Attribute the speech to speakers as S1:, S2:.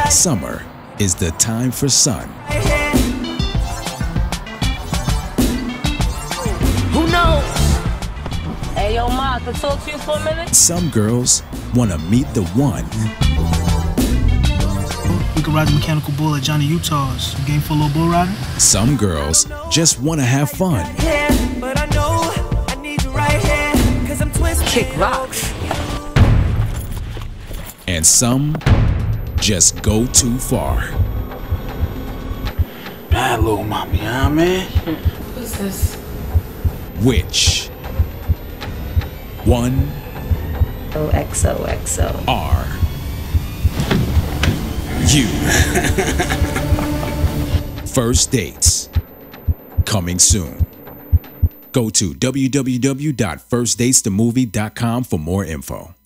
S1: Summer is the time for sun.
S2: Who knows? Hey, yo, Ma, I can talk to you for a minute?
S1: Some girls want to meet the one.
S3: We could ride the mechanical bull at Johnny Utah's. You game for a little bull riding?
S1: Some girls just want to have fun.
S2: Kick rocks.
S1: And some just go too far.
S4: Bad little mommy, huh, man?
S2: Who's this?
S1: Which one
S5: XOXO.
S1: are you? First Dates, coming soon. Go to www.firstdatesthemovie.com for more info.